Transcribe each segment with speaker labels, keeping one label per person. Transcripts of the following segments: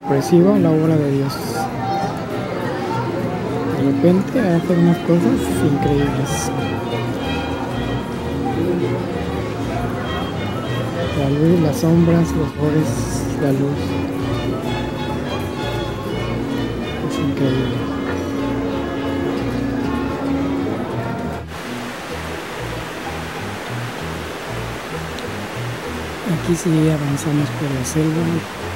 Speaker 1: Reciba la obra de Dios. De repente hace unas cosas increíbles. La luz, las sombras, los colores, la luz. Es increíble. Aquí sí avanzamos por la selva.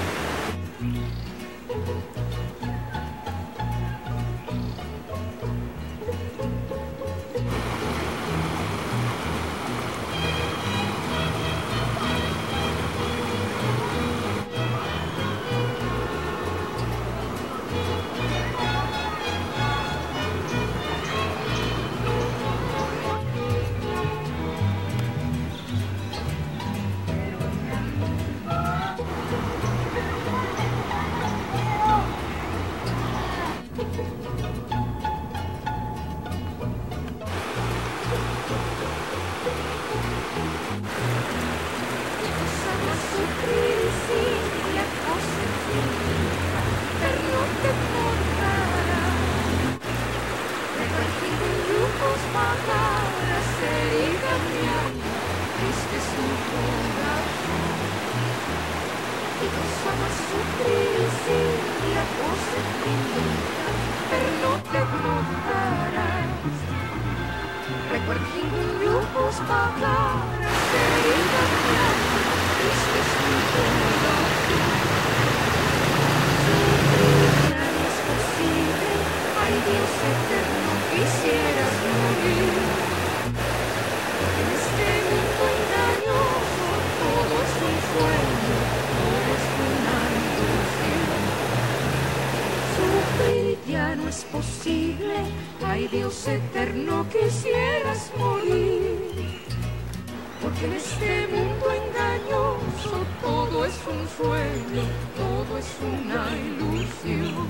Speaker 2: Ay, Dios eterno, quisieras morir, porque en este mundo engañoso todo es un sueño, todo es una ilusión.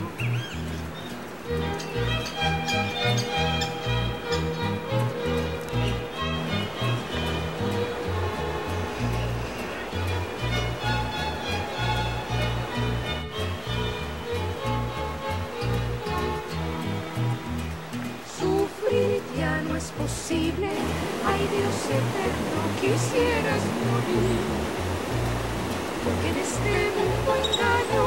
Speaker 2: Ya no es posible, ay Dios eterno, quisieras morir, porque en este mundo engaño